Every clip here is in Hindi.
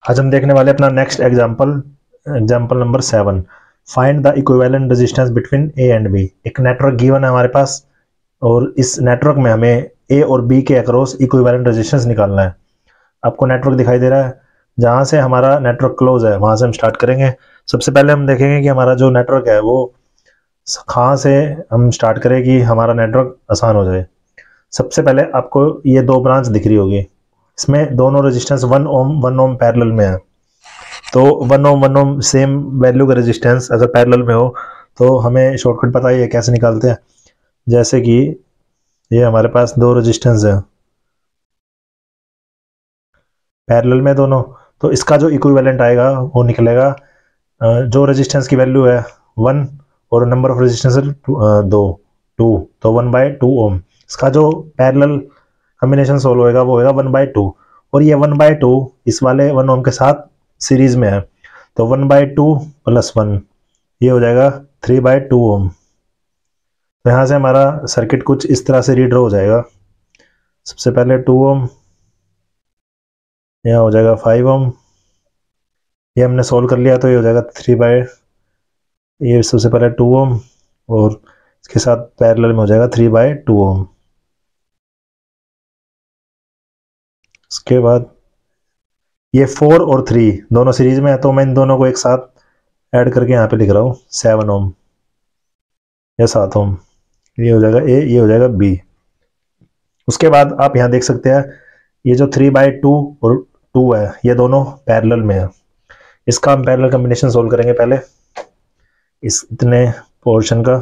आज हम देखने वाले अपना next example number 7। Find the equivalent resistance between A and B. एक नेटवर्क गिवन है हमारे पास और इस नेटवर्क में हमें ए और बी के अक्रॉस इक्विवेलेंट रेजिस्टेंस निकालना है। आपको नेटवर्क दिखाई दे रहा है, जहाँ से हमारा नेटवर्क क्लोज है वहाँ से हम स्टार्ट करेंगे। सबसे पहले हम देखेंगे कि हमारा जो नेटवर्क है वो कहाँ से हम स्टार्ट करें कि हमारा नेटवर्क आसान हो जाए। सबसे पहले आपको ये दो ब्रांच दिख रही होगी, इसमें दोनों रेजिस्टेंस 1 ओम पैरेलल में है। तो 1 ओम सेम वैल्यू का रेजिस्टेंस अगर पैरेलल में हो तो हमें शॉर्टकट पता ही है कैसे निकालते हैं। जैसे कि ये हमारे पास दो रेजिस्टेंस है पैरेलल में दोनों, तो इसका जो इक्विवेलेंट आएगा वो निकलेगा जो रेजिस्टेंस की वैल्यू है 1 और नंबर ऑफ रेजिस्टेंस 2, तो 1/2 ओम। इसका जो पैरेलल कॉम्बिनेशन सोल्व होएगा वो होएगा 1/2, और ये 1/2 इस वाले 1 ओम के साथ सीरीज में है, तो 1/2 + 1 ये हो जाएगा 3/2 ओम। तो यहाँ से हमारा सर्किट कुछ इस तरह से रीड्रॉ हो जाएगा। सबसे पहले 2 ओम, यहाँ हो जाएगा 5 ओम, ये हमने सोल्व कर लिया तो ये हो जाएगा ये सबसे पहले 2 ओम और इसके साथ पैरेलल में हो जाएगा 3/2 ओम। इसके बाद ये 4 और 3 दोनों सीरीज में है, तो मैं इन दोनों को एक साथ ऐड करके यहाँ पे लिख रहा हूँ 7 ओम या 7 ओम। ये हो जाएगा ए, ये हो जाएगा बी। उसके बाद आप यहाँ देख सकते हैं ये जो 3/2 और 2 है ये दोनों पैरेलल में है। इसका हम पैरेलल कॉम्बिनेशन सोल्व करेंगे पहले इस इतने पोर्शन का।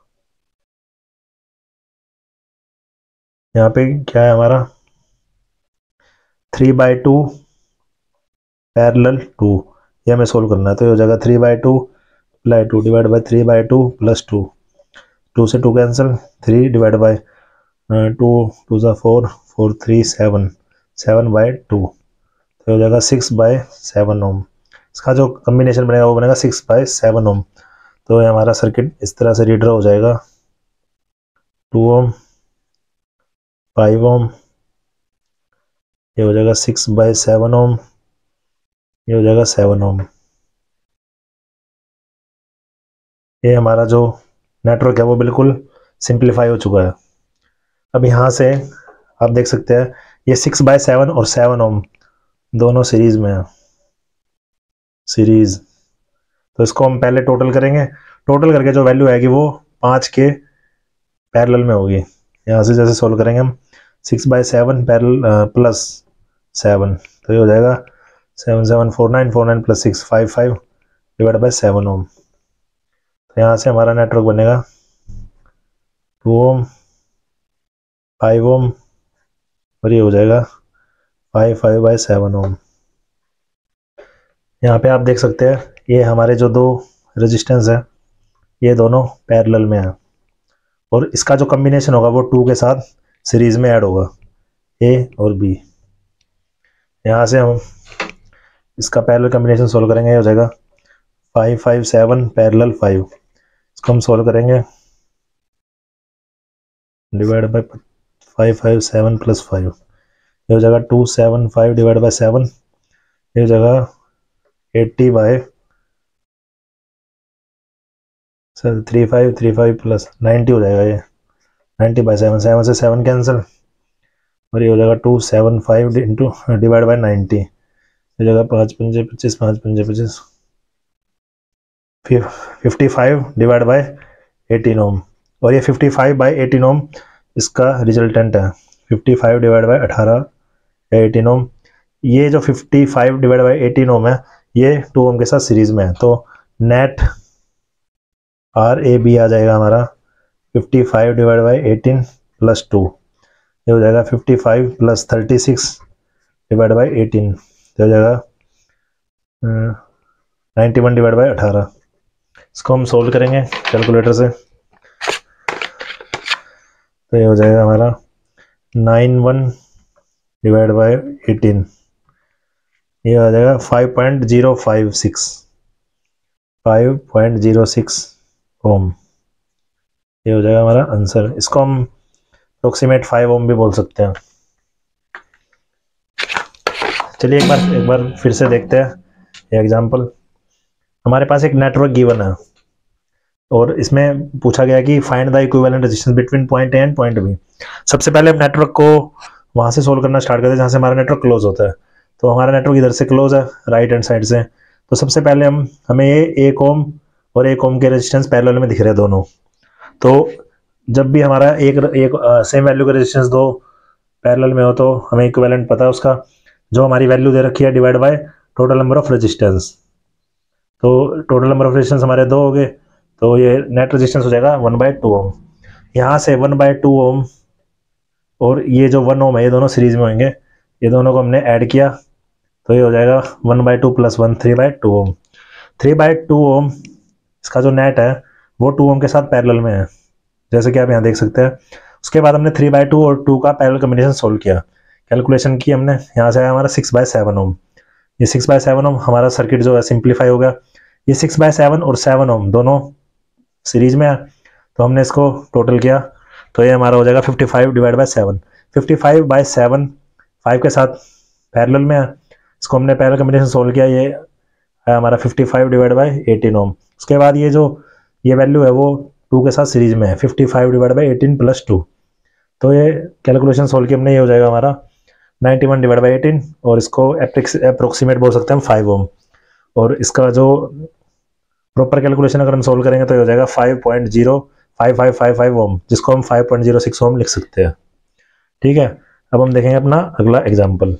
यहाँ पे क्या है हमारा 3/2 पैरेलल 2, ये हमें सोल्व करना है, तो ये हो जाएगा 3/2 + 2 डिवाइड बाई 3/2 + 2, 2 से 2 कैंसिल, 3 डिवाइड बाई 2 2 ज़ा 4 4 3 7 7/2, तो हो जाएगा 6/7 ओम। इसका जो कॉम्बिनेशन बनेगा वो बनेगा 6/7 ओम। तो ये हमारा सर्किट इस तरह से रीड्रॉ हो जाएगा 2 ओम 5 ओम, ये हो जाएगा 6/7 ओम, ये हो जाएगा 7 ओम। ये हमारा जो नेटवर्क है वो बिल्कुल सिंप्लीफाई हो चुका है। अब यहाँ से आप देख सकते हैं ये 6/7 और 7 ओम दोनों सीरीज में है, सीरीज। तो इसको हम पहले टोटल करेंगे, टोटल करके जो वैल्यू आएगी वो 5 के पैरेलल में होगी। यहाँ से जैसे सोल्व करेंगे हम 6/7 पैरेलल प्लस 7, तो ये हो जाएगा 7 7 4 9 4 9 + 6 5 5 डिवाइड बाई 7 ओम। तो यहाँ से हमारा नेटवर्क बनेगा 2 ओम 5 ओम और ये हो जाएगा 5 5/7 ओम। यहाँ पे आप देख सकते हैं ये हमारे जो दो रेजिस्टेंस है ये दोनों पैरेलल में है, और इसका जो कॉम्बिनेशन होगा वो 2 के साथ सीरीज में ऐड होगा, ए और बी। यहाँ से हम इसका पैरेलल कॉम्बिनेशन सोल्व करेंगे, ये हो जाएगा 5 5 7 पैरेलल 5। इसको हम सोल्व करेंगे डिवाइड बाई 5 5 7 + 5, ये हो जाएगा 2 7 5 डिवाइड बाई 7, ये हो जाएगा 80/3 5 3 5 + 90 हो जाएगा, ये 90/7, 7 से 7 कैंसिल, और ये हो जाएगा 2 7 5 इंटू डिवाइड बाई 90, ये हो जाएगा 5 5 25 5 5 25 55 डिवाइड बाई 18 ओम। और ये 55/18 ओम इसका रिजल्टेंट है, 55 डिवाइड बाई 18 या 18 ओम। ये जो 55 डिवाइड बाई 18 ओम है ये 2 ओम के साथ सीरीज में है, तो नेट RAB आ जाएगा हमारा 55 डिवाइड बाई 18 + 2, ये हो जाएगा 55 + 36 डिवाइड बाई 18, तो हो जाएगा 91 डिवाइड बाई 18। इसको हम सोल्व करेंगे कैलकुलेटर से, तो ये हो जाएगा हमारा 91 डिवाइड बाई 18, ये आ जाएगा 5.06 ओम। ये हो जाएगा हमारा आंसर। इसको हम अप्रोक्सीमेट 5 ओम भी बोल सकते हैं। चलिए एक बार फिर से देखते हैं एग्जांपल। हमारे पास एक नेटवर्क गिवन है और इसमें पूछा गया कि find the equivalent resistance between point A and point B. सबसे पहले हम नेटवर्क को वहाँ से सोल्व करना स्टार्ट करते हैं जहाँ से हमारा नेटवर्क क्लोज होता है। तो हमारा नेटवर्क इधर से क्लोज है, राइट हैंड साइड से। तो सबसे पहले हमें ये 1 ओम और 1 ओम के रेजिस्टेंस पैरेलल में दिख रहे हैं दोनों। तो जब भी हमारा एक सेम वैल्यू का रेजिस्टेंस दो पैरेलल में हो तो हमें इक्विवेलेंट पता है उसका, जो हमारी वैल्यू दे रखी है divide by total number of resistance. तो टोटल नंबर ऑफ रेजिस्टेंस हमारे 2 हो गए, तो ये नेट रेजिस्टेंस हो जाएगा 1/2 ओम। यहाँ से 1/2 ओम और ये जो 1 ओम है ये दोनों सीरीज में होंगे, ये दोनों को हमने ऐड किया तो ये हो जाएगा 1/2 + 1 3/2 ओम। 3/2 ओम इसका जो नेट है वो 2 ओम के साथ पैरेलल में है, जैसे कि आप यहाँ देख सकते हैं। उसके बाद हमने 3/2 और 2 का पैरेलल कॉम्बिनेशन सोल्व किया, कैलकुलेशन की हमने। यहाँ से आया हमारा 6/7 ओम। ये 6/7 ओम हमारा सर्किट जो है सिंप्लीफाई हो गया। ये 6/7 और 7 ओम दोनों सीरीज में है, तो हमने इसको टोटल किया तो ये हमारा हो जाएगा 55/7। 55/7 5 के साथ पैरेलल में है, इसको हमने पैरेलल कॉम्बिनेशन सोल्व किया, ये है हमारा 55/18 ओम। उसके बाद ये वैल्यू है वो 2 के साथ सीरीज में है, 55/18 + 2। तो ये कैलकुलेशन सोल्व किया हमने, ये हो जाएगा हमारा 91/18 और इसको अप्रोक्सीमेट बोल सकते हैं हम 5 ओम। और इसका जो प्रॉपर कैलकुलेशन अगर हम सोल्व करेंगे तो ये हो जाएगा 5.05555 ओम, जिसको हम 5.06 ओम लिख सकते हैं। ठीक है, अब हम देखेंगे अपना अगला एग्जाम्पल।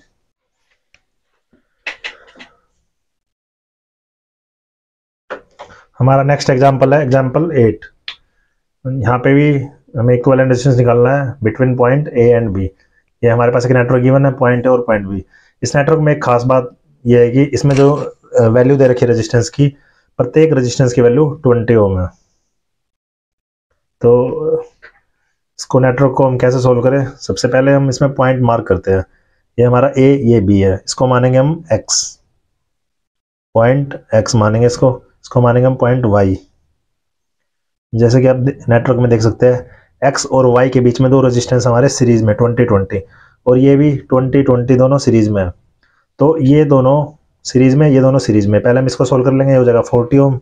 हमारा नेक्स्ट एग्जाम्पल है एग्जाम्पल 8। यहाँ पे भी हमें इक्विवेलेंट रेजिस्टेंस निकालना है between point A and B. ये हमारे पास एक नेटवर्क गिवन है, पॉइंट ए और पॉइंट बी। इस नेटवर्क में एक खास बात यह है कि इसमें जो वैल्यू दे रखी है रेजिस्टेंस की, प्रत्येक रेजिस्टेंस की वैल्यू 20 ओम है। तो इसको नेटवर्क को हम कैसे सोल्व करें? सबसे पहले हम इसमें पॉइंट मार्क करते हैं। ये हमारा ए, ये बी है, इसको मानेंगे हम एक्स, पॉइंट एक्स मानेंगे इसको मानेंगे हम पॉइंट वाई। जैसे कि आप नेटवर्क में देख सकते हैं एक्स और वाई के बीच में 2 रेजिस्टेंस हमारे सीरीज में 20-20, और ये भी 20-20 दोनों सीरीज में है। तो ये दोनों सीरीज में, ये दोनों सीरीज में। पहले हम इसको सोल्व कर लेंगे, ये हो जाएगा 40 ओम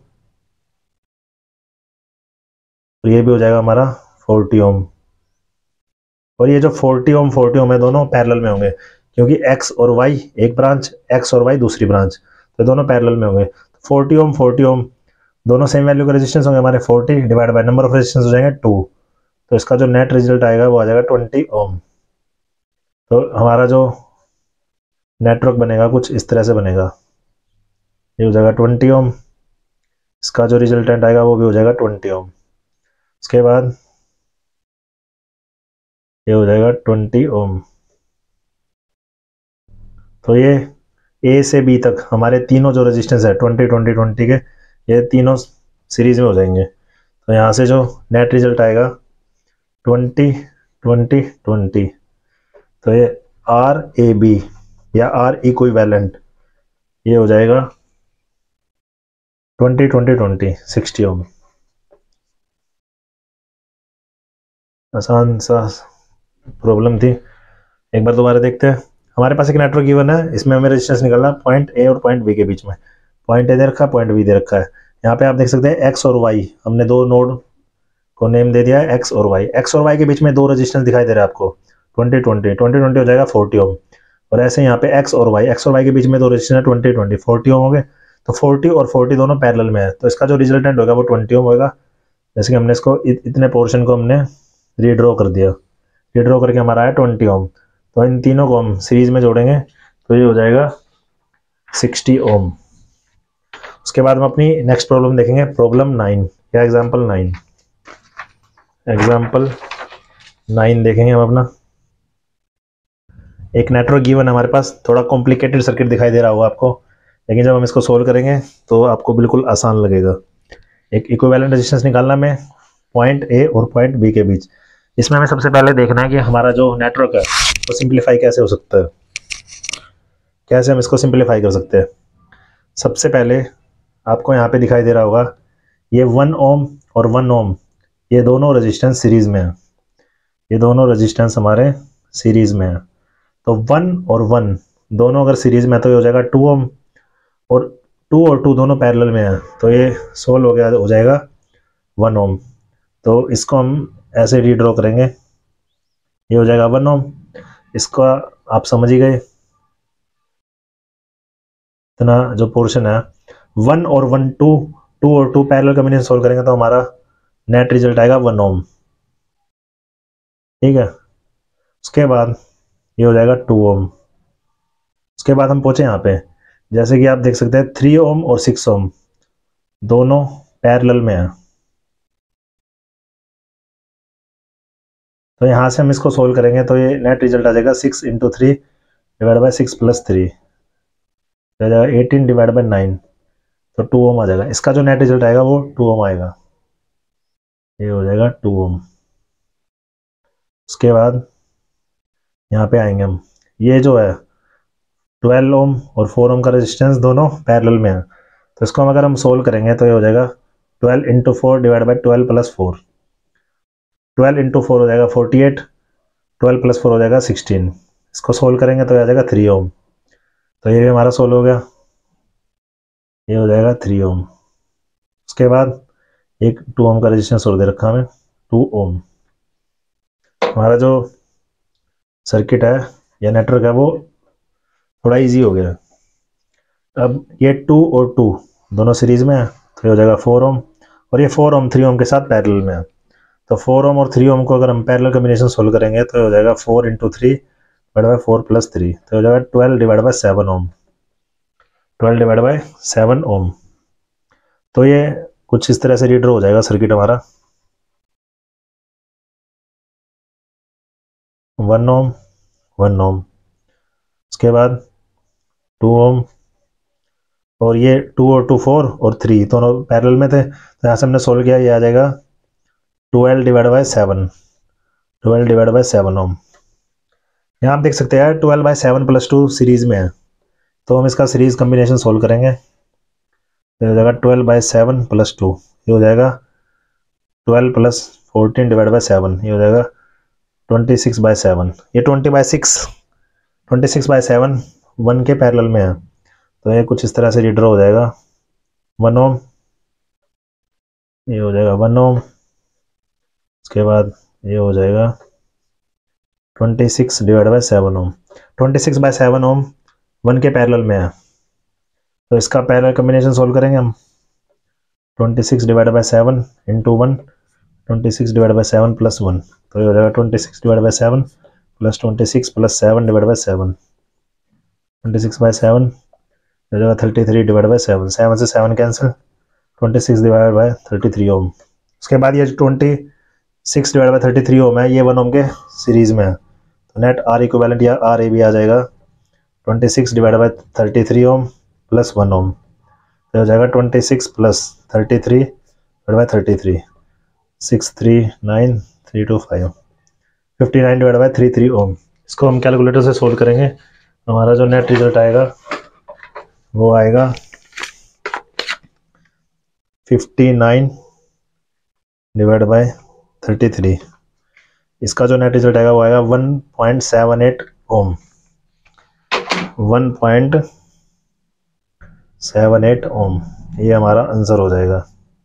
और ये भी हो जाएगा हमारा 40 ओम। और ये जो 40 ओम है दोनों पैरेलल में होंगे, क्योंकि एक्स और वाई एक ब्रांच, एक्स और वाई दूसरी ब्रांच, तो दोनों पैरेलल में होंगे। 40 ओम दोनों सेम वैल्यू का रेजिस्टेंस होंगे हमारे, 40 divide by number of resistance हो जाएंगे 2, तो इसका जो नेट रिजल्ट आएगा वो आ जाएगा 20 ओम। तो हमारा जो नेटवर्क बनेगा कुछ इस तरह से बनेगा, ये हो जाएगा 20 ओम, इसका जो रिजल्टेंट आएगा वो भी हो जाएगा 20 ओम। उसके बाद ये हो जाएगा 20 ओम। तो ये ए से बी तक हमारे तीनों जो रेजिस्टेंस है 20-20-20 के, ये तीनों सीरीज में हो जाएंगे। तो यहाँ से जो नेट रिजल्ट आएगा 20-20-20, तो ये आर ए बी या आर इक्विवेलेंट ये हो जाएगा 20-20-20 60 ओम। आसान सा प्रॉब्लम थी, एक बार दोबारा देखते हैं। हमारे पास एक नेटवर्क गिवन है, इसमें हमें रेजिस्टेंस निकालना है पॉइंट ए और पॉइंट बी के बीच में। पॉइंट ए दे रखा है, पॉइंट बी दे रखा है। यहाँ पे आप देख सकते हैं एक्स और वाई, हमने 2 नोड को नेम दे दिया है एक्स और वाई। एक्स और वाई के बीच में 2 रेजिस्टेंस दिखाई दे रहा है आपको 20-20 हो जाएगा 40 ओम। और ऐसे यहाँ पे एक्स और वाई के बीच में 2 रेजिस्टेंस 20-20 40 ओम हो गए। तो 40 और 40 दोनों पैरेलल में है, तो इसका जो रिजल्टेंट होगा वो 20 ओम होगा। जैसे कि हमने इसको इतने पोर्शन को हमने रीड्रॉ कर दिया, रीड्रॉ करके हमारा आया 20 ओम। तो इन तीनों को हम सीरीज में जोड़ेंगे तो ये हो जाएगा 60 ओम। उसके बाद हम अपनी नेक्स्ट प्रॉब्लम देखेंगे, प्रॉब्लम 9 या एग्जांपल 9। एग्जांपल 9 देखेंगे हम अपना। एक नेटवर्क गिवन हमारे पास, थोड़ा कॉम्प्लिकेटेड सर्किट दिखाई दे रहा होगा आपको, लेकिन जब हम इसको सोल्व करेंगे तो आपको बिल्कुल आसान लगेगा। एक इक्विवेलेंट रेजिस्टेंस निकालना में पॉइंट ए और पॉइंट बी के बीच। इसमें हमें सबसे पहले देखना है कि हमारा जो नेटवर्क है वो सिंप्लीफाई कैसे हो सकता है, कैसे हम इसको सिंप्लीफाई कर सकते हैं। सबसे पहले आपको यहाँ पे दिखाई दे रहा होगा ये 1 ओम और 1 ओम, ये दोनों रेजिस्टेंस सीरीज में है, ये दोनों रेजिस्टेंस हमारे सीरीज में है। तो 1 और 1 दोनों अगर सीरीज में है तो ये हो जाएगा 2 ओम, और 2 और 2 दोनों पैरेलल में है तो ये सोल्व हो गया, हो जाएगा 1 ओम। तो इसको हम ऐसे रीड्रॉ करेंगे, ये हो जाएगा 1 ओम। इसका आप समझ ही गए, इतना जो पोर्शन है 1 और 1 2, 2 और 2 पैरेलल कॉम्बिनेशन सोल्व करेंगे तो हमारा नेट रिजल्ट आएगा 1 ओम। ठीक है, उसके बाद ये हो जाएगा 2 ओम। उसके बाद हम पहुंचे यहाँ पे, जैसे कि आप देख सकते हैं 3 ओम और 6 ओम दोनों पैरेलल में है, तो यहाँ से हम इसको सोल्व करेंगे तो ये नेट रिजल्ट आ जाएगा 6 इंटू 3 डिवाइड बाई 6 प्लस 3, तो आ जाएगा 18 डिवाइड बाई 9, तो 2 ओम आ जाएगा। इसका जो नेट रिजल्ट आएगा वो 2 ओम आएगा, ये हो जाएगा 2 ओम। उसके बाद यहाँ पे आएंगे हम, ये जो है 12 ओम और 4 ओम का रेजिस्टेंस दोनों पैरेलल में है, तो इसको हम अगर हम सोल्व करेंगे तो ये हो जाएगा 12 into 4 divide by 12 plus 4, 12 into 4 हो जाएगा 48, 12 प्लस 4 हो जाएगा 16। इसको सोल्व करेंगे तो आ जाएगा 3 ओम, तो ये भी हमारा सोल्व हो गया, ये हो जाएगा 3 ओम। उसके बाद एक 2 ओम का रेजिस्टेंस और दे रखा हमें 2 ओम। हमारा जो सर्किट है या नेटवर्क है वो थोड़ा इजी हो गया। अब ये 2 और 2 दोनों सीरीज में है तो ये हो जाएगा 4 ओम, और ये 4 ओम 3 ओम के साथ पैरेलल में है, तो 4 ओम और 3 ओम को अगर हम पैरेलल कॉम्बिनेशन सोल्व करेंगे तो हो जाएगा 4 इंटू 3 डिवाइड बाई 4 प्लस 3, तो हो जाएगा 12 divide by 7 ohm, 12 divide by 7 ohm. तो ये कुछ इस तरह से रीड्रॉ हो जाएगा सर्किट हमारा, 1 ओम 1 ओम, उसके बाद 2 ओम, और ये 2 और 2 4 और 3 दोनों पैरेलल में थे, तो यहाँ से हमने सोल्व किया, ये आ जाएगा 12 divide by 7, 12 divide by 7 ohm. यहाँ आप देख सकते हैं 12 बाई 7 प्लस 2 सीरीज में है, तो हम इसका सीरीज कम्बिनेशन सोल्व करेंगे तो हो जाएगा 12 बाई 7 प्लस 2, ये हो जाएगा 12 प्लस 14 डिवाइड बाई 7, ये हो जाएगा 26 बाई 7, ये 26 बाई 7 1 के पैरेलल में है, तो ये कुछ इस तरह से रीड्रॉ हो जाएगा 1 ओम, ये हो जाएगा 1 ओम। उसके बाद ये हो जाएगा 26 divide by 7 ohm, 26 by 7 ohm 1 के पैरेलल में है, तो इसका पैरेलल कॉम्बिनेशन सोल्व करेंगे हम 26 divide by 7 into 1, 26 divide by 7 plus 1, तो ये हो जाएगा 26 divide by 7 plus 26 plus 7 divide by 7, 26 by 7 हो जाएगा 33 डिवाइड बाई 7, 7 से 7 कैंसिल, 26 डिवाइड बाई 33 ओम। उसके बाद ये 26 डिवाइड बाई 33 ओम है, ये 1 ओम के सीरीज में है, तो नेट आर इक्विवेलेंट या आर ए भी आ जाएगा 26 divide by 33 ohm plus 1 ohm, तो हो जाएगा 26 plus 33 divide by 33, 639,325, 59 divide by 33 ohm. इसको हम कैलकुलेटर से सोल्व करेंगे, हमारा जो नेट रिजल्ट आएगा वो आएगा 59 डिवाइड बाई 33, इसका जो नेट रिजल्ट आएगा वो आएगा 1.78 ओम, 1.78 ओम, ये हमारा आंसर हो जाएगा।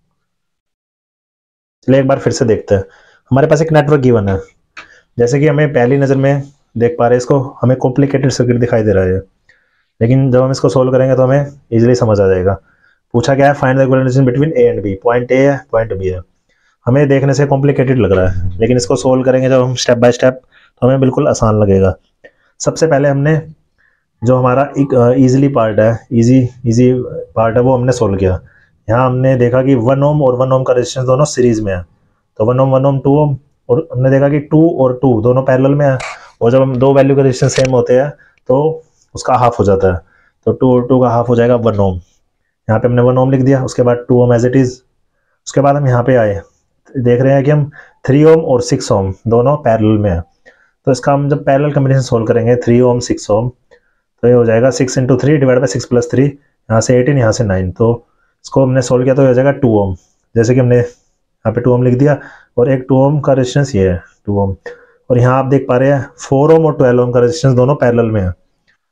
चलिए एक बार फिर से देखते हैं, हमारे पास एक नेटवर्क गिवन है, जैसे कि हमें पहली नज़र में देख पा रहे हैं इसको, हमें कॉम्प्लिकेटेड सर्किट दिखाई दे रहा है, लेकिन जब हम इसको सोल्व करेंगे तो हमें इजीली समझ आ जाएगा। पूछा क्या है, find the equivalent between A and B, point A है पॉइंट बी है, हमें देखने से कॉम्प्लिकेटेड लग रहा है, लेकिन इसको सोल्व करेंगे जब हम स्टेप बाय स्टेप तो हमें बिल्कुल आसान लगेगा। सबसे पहले हमने जो हमारा एक ईजिली पार्ट है, इजी पार्ट है, वो हमने सोल्व किया। यहाँ हमने देखा कि 1 ओम और 1 ओम का रेजिस्टेंस दोनों सीरीज में है, तो 1 ओम 2 ओम, और हमने देखा कि 2 और 2 दोनों पैरेलल में है, और जब हम दो वैल्यू का रेजिस्टेंस सेम होते हैं तो उसका हाफ हो जाता है, तो 2 और 2 का हाफ हो जाएगा 1 ओम। यहाँ पे हमने 1 ओम लिख दिया, उसके बाद 2 ओम एज इट इज़। उसके बाद हम यहाँ पे आए, देख रहे हैं कि हम 3 ओम और 6 ओम दोनों पैरेलल में है, तो इसका हम जब पैरेलल कॉम्बिनेशन सोल्व करेंगे 3 ओम 6 ओम, तो ये हो जाएगा 6 इंटू 3 डिवाइड बाई 6 प्लस 3, यहाँ से 18 यहाँ से 9, तो इसको हमने सोल्व किया तो ये हो जाएगा 2 ओम। जैसे कि हमने यहाँ पे 2 ओम लिख दिया, और एक 2 ओम का रेजिस्टेंस ये है 2 ओम, और यहाँ आप देख पा रहे हैं 4 ओम और 12 ओम का रेजिस्टेंस दोनों पैरेलल में है,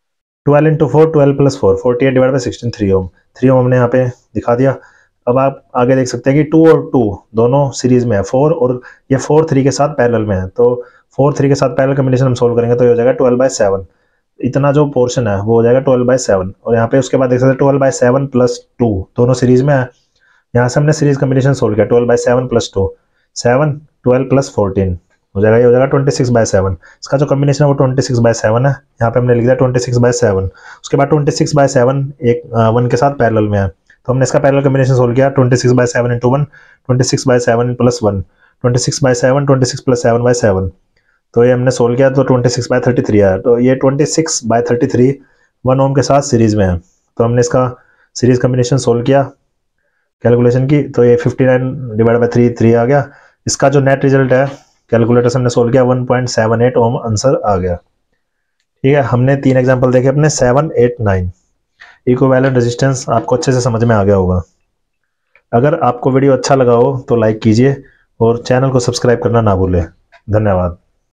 12 into 4 12 plus 4 48 divide by 16 3 ohm. 3 ohm हमने यहाँ पे दिखा दिया। अब आप आगे देख सकते हैं कि 2 और 2 दोनों सीरीज में है, 4 और ये 4 3 के साथ पैरेलल में है, तो 4 3 के साथ पैरेलल कॉम्बिनेशन हम सोल्व करेंगे तो ये हो जाएगा 12/7। इतना जो पोर्शन है वो हो जाएगा 12/7। और यहाँ पे उसके बाद देख सकते हैं 12/7 प्लस 2 दोनों सीरीज में है। यहाँ से हमने सीरीज कॉम्बिनेशन सोल्व किया 12/7 प्लस 2 7 12 प्लस 14 हो जाएगा, ये हो जाएगा 26/7। इसका जो कॉम्बिनेशन है वो 26/7 है। यहाँ पे हमने लिख दिया 26/7। उसके बाद 26/7 एक 1 के साथ पैरेलल में है, तो हमने इसका पैरेलल कॉम्बिनेशन सोल्व किया 26/7 इंटू 1 26/7 प्लस 1 26/7 26 प्लस 7/7। तो ये हमने सोल्व किया तो 26/33 आया। तो ये 26/33 1 ओम के साथ सीरीज में है, तो हमने इसका सीरीज कॉम्बिनेशन सोल्व किया कैलकुलेशन की, तो ये 59 डिवाइड बाई 3 आ गया। इसका जो नेट रिजल्ट है कैलकुलेटर से हमने सोल्व किया 1.78 ओम आंसर आ गया। ठीक है, हमने 3 एग्जांपल देखे अपने 7 8 9। इक्विवेलेंट रेजिस्टेंस आपको अच्छे से समझ में आ गया होगा। अगर आपको वीडियो अच्छा लगा हो तो लाइक कीजिए और चैनल को सब्सक्राइब करना ना भूलें। धन्यवाद।